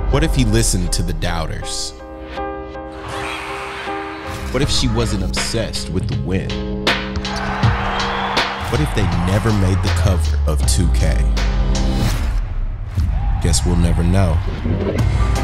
What if he listened to the doubters? What if she wasn't obsessed with the win? What if they never made the cover of 2K? Guess we'll never know.